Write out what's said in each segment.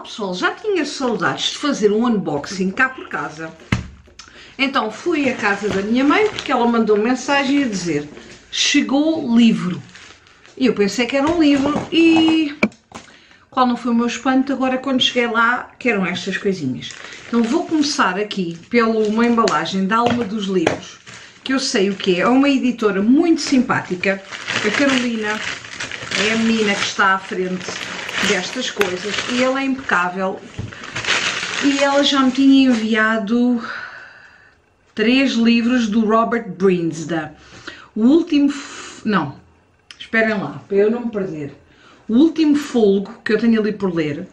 pessoal, já tinha saudades de fazer um unboxing cá por casa. Então fui à casa da minha mãe porque ela mandou mensagem a dizer: chegou livro. E eu pensei que era um livro e qual não foi o meu espanto agora quando cheguei lá, que eram estas coisinhas. Então vou começar aqui pela uma embalagem da Alma dos Livros, que eu sei o que é uma editora muito simpática. A Carolina é a menina que está à frente destas coisas e ela é impecável. E ela já me tinha enviado 3 livros do Robert Brinsda. O último... não, esperem lá, para eu não me perder. O último folgo que eu tenho ali por ler.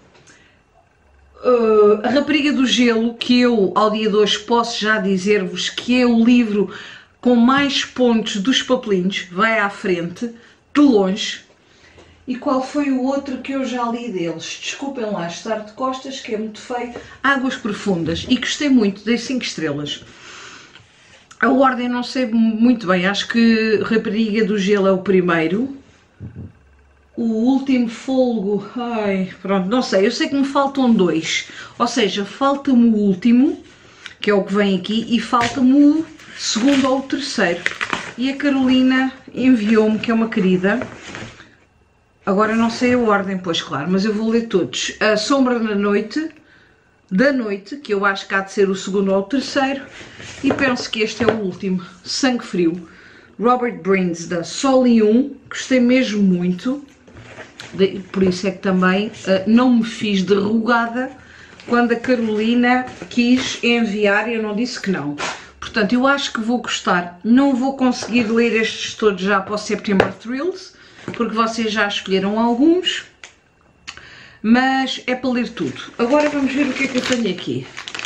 A Rapariga do Gelo, que eu ao dia de hoje posso já dizer-vos que é o livro com mais pontos dos papelinhos, vai à frente, de longe. E qual foi o outro que eu já li deles? Desculpem lá estar de costas, que é muito feio. Águas Profundas, e gostei muito, dei 5 estrelas. A ordem não sei muito bem, acho que Rapariga do Gelo é o primeiro. O último folgo, ai, pronto, não sei, eu sei que me faltam 2, ou seja, falta-me o último, que é o que vem aqui, e falta-me o segundo ou o terceiro. E a Carolina enviou-me, que é uma querida, agora não sei a ordem, pois claro, mas eu vou ler todos. A Sombra da Noite, que eu acho que há de ser o segundo ou o terceiro, e penso que este é o último, Sangue Frio, Robert Brinsda, só li um, gostei mesmo muito. Por isso é que também não me fiz de rogada quando a Carolina quis enviar e eu não disse que não. Portanto, eu acho que vou gostar. Não vou conseguir ler estes todos já para o September Thrills, porque vocês já escolheram alguns, mas é para ler tudo. Agora vamos ver o que é que eu tenho aqui.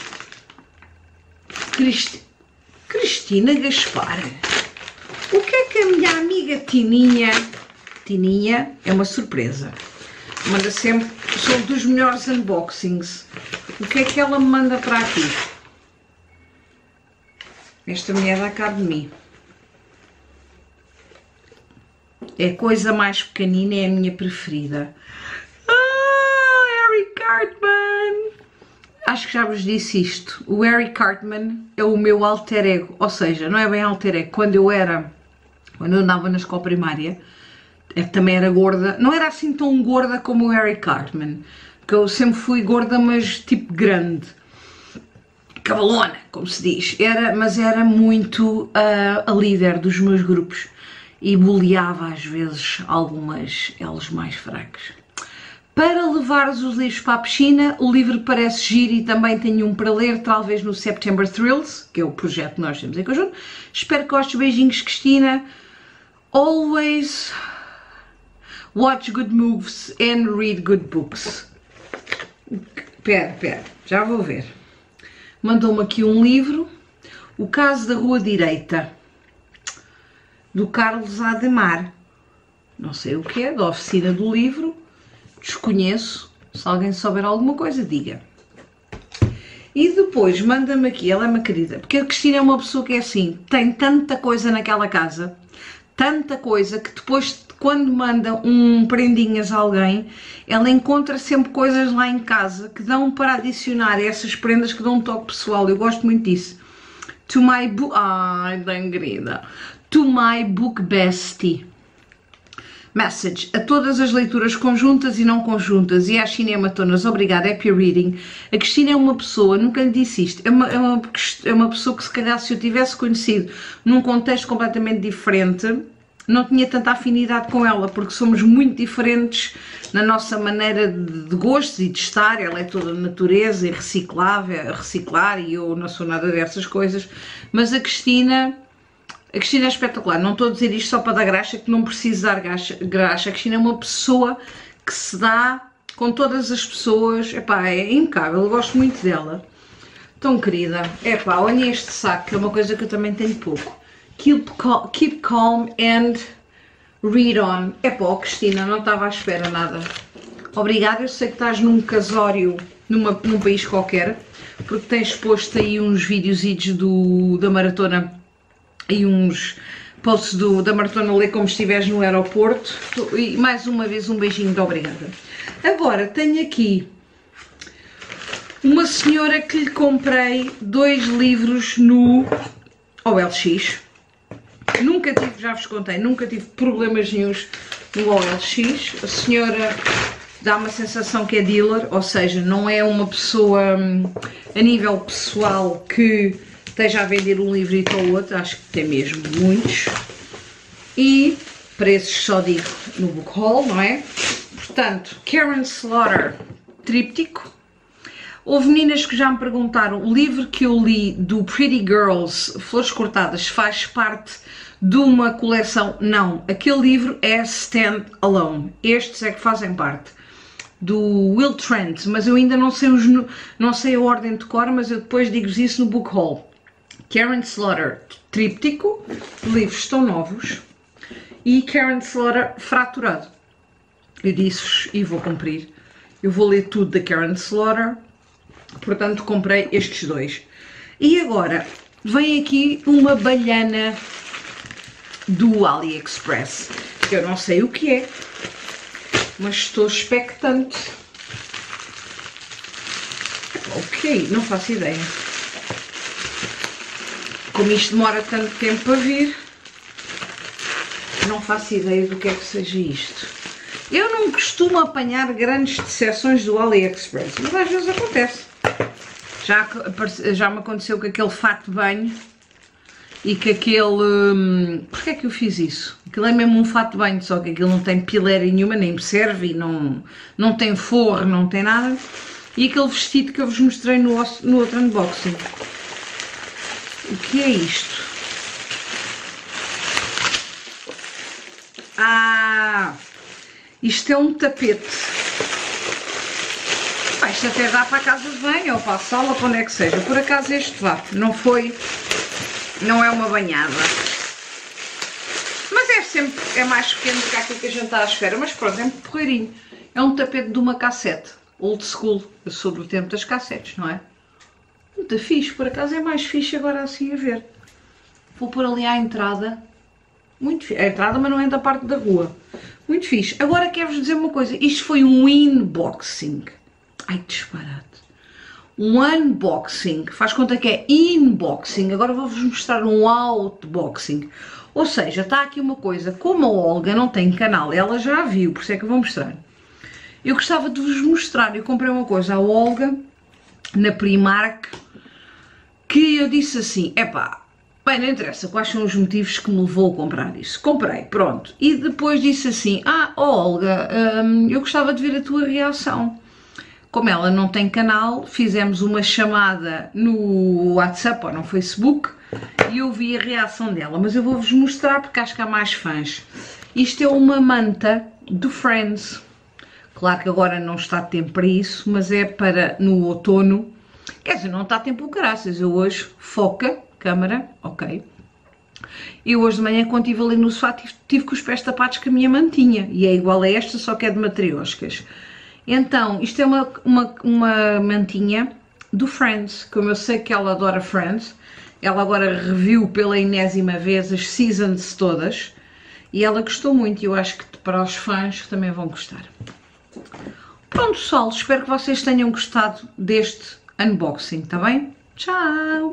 Cristina Gaspar. O que é que a minha amiga Tininha é uma surpresa, manda sempre, são dos melhores unboxings. O que é que ela me manda para aqui? Esta mulher dá cabo de mim. É a coisa mais pequenina, é a minha preferida. Harry Cartman! Acho que já vos disse isto. O Harry Cartman é o meu alter ego, ou seja, não é bem alter ego. Quando eu andava na escola primária, também era gorda, não era assim tão gorda como o Harry Cartman, porque eu sempre fui gorda, mas tipo grande, cabalona, como se diz, mas era muito a líder dos meus grupos e bullyava às vezes eles mais fracos. Para levar os livros para a piscina, o livro parece giro e também tenho um para ler, talvez no September Thrills, que é o projeto que nós temos em conjunto. Espero que gostes. Beijinhos, Cristina. Always watch good movies and read good books. Pera, já vou ver. Mandou-me aqui um livro, O Caso da Rua Direita, do Carlos Ademar. Não sei o que é, da oficina do livro, desconheço. Se alguém souber alguma coisa, diga. E depois manda-me aqui, ela é uma querida, porque a Cristina é uma pessoa que é assim, tem tanta coisa naquela casa, tanta coisa, que depois, quando manda prendinhas a alguém, ela encontra sempre coisas lá em casa que dão para adicionar essas prendas, que dão um toque pessoal. Eu gosto muito disso. To my book... ai, bem querida. To my book bestie. Message a todas as leituras conjuntas e não conjuntas e às cinematonas, obrigada, happy reading. A Cristina é uma pessoa, nunca lhe disse isto, é uma pessoa que se calhar se eu tivesse conhecido num contexto completamente diferente, não tinha tanta afinidade com ela, porque somos muito diferentes na nossa maneira de gostos e de estar. Ela é toda natureza e reciclável, a reciclar, e eu não sou nada dessas coisas, mas a Cristina é espetacular. Não estou a dizer isto só para dar graxa, que não preciso dar graxa. A Cristina é uma pessoa que se dá com todas as pessoas. Epá, é impecável, eu gosto muito dela. Tão querida. Epá, olhem este saco, que é uma coisa que eu também tenho pouco. Keep calm and read on. Epá, Cristina, não estava à espera nada. Obrigada, eu sei que estás num casório, num país qualquer, porque tens posto aí uns videozitos da maratona e uns posts da maratona ler como estiveres no aeroporto. E mais uma vez um beijinho de obrigada. Agora tenho aqui uma senhora que lhe comprei 2 livros no OLX. Nunca tive, já vos contei, nunca tive problemas nenhuns no OLX. A senhora dá uma sensação que é dealer, ou seja, não é uma pessoa a nível pessoal que esteja a vender um livrito ou outro, acho que tem mesmo muitos. E preços só digo no Book Haul, não é? Portanto, Karen Slaughter, tríptico. Houve meninas que já me perguntaram, o livro que eu li do Pretty Girls, Flores Cortadas, faz parte de uma coleção? Não, aquele livro é stand alone, estes é que fazem parte do Will Trent, mas eu ainda não sei a ordem de cor, mas eu depois digo-vos isso no Book Haul. Karen Slaughter, tríptico, livros estão novos, e Karen Slaughter, fraturado. Eu disse-vos e vou cumprir, eu vou ler tudo da Karen Slaughter, portanto comprei estes 2. E agora, vem aqui uma balhana do AliExpress, que eu não sei o que é, mas estou expectante. Ok, não faço ideia. Como isto demora tanto tempo para vir, não faço ideia do que é que seja isto. Eu não costumo apanhar grandes decepções do AliExpress, mas às vezes acontece. Já me aconteceu com aquele fato de banho e que aquele... Porquê é que eu fiz isso? Aquilo é mesmo um fato de banho, só que aquilo não tem pileira nenhuma, nem me serve, e não tem forro, não tem nada. E aquele vestido que eu vos mostrei no outro unboxing. O que é isto? Ah! Isto é um tapete. Isto até dá para a casa de banho ou para a sala, para onde é que seja. Por acaso este vá, não é uma banhada. Mas é mais pequeno do que aquilo que a gente está à espera. Mas pronto, é um porreirinho. É um tapete de uma cassete, old school. Eu sou do tempo das cassetes, não é? Muito fixe, por acaso é mais fixe agora assim a ver. Vou pôr ali à entrada. Muito fixe. A entrada, mas não é da parte da rua. Muito fixe. Agora quero-vos dizer uma coisa. Isto foi um unboxing. Ai, que disparate. Um unboxing. Faz conta que é inboxing. Agora vou-vos mostrar um outboxing. Ou seja, está aqui uma coisa. Como a Olga não tem canal, ela já a viu, por isso é que eu vou mostrar. Eu gostava de vos mostrar. Eu comprei uma coisa à Olga, na Primark, que eu disse assim, epá, bem, não interessa quais são os motivos que me levou a comprar isso. Comprei, pronto. E depois disse assim, Olga, eu gostava de ver a tua reação. Como ela não tem canal, fizemos uma chamada no WhatsApp ou no Facebook e eu vi a reação dela. Mas eu vou-vos mostrar porque acho que há mais fãs. Isto é uma manta do Friends. Claro que agora não está tempo para isso, mas é para no outono. Quer dizer, não está tempo o caraças. Eu hoje, foca, câmara, ok. Eu hoje de manhã, quando estive ali no sofá, tive com os pés tapados com a minha mantinha. E é igual a esta, só que é de matrioscas. Então, isto é uma mantinha do Friends. Como eu sei que ela adora Friends, ela agora reviu pela enésima vez as seasons todas. E ela gostou muito e eu acho que para os fãs também vão gostar. Pronto, pessoal, espero que vocês tenham gostado deste unboxing, tá bem? Tchau!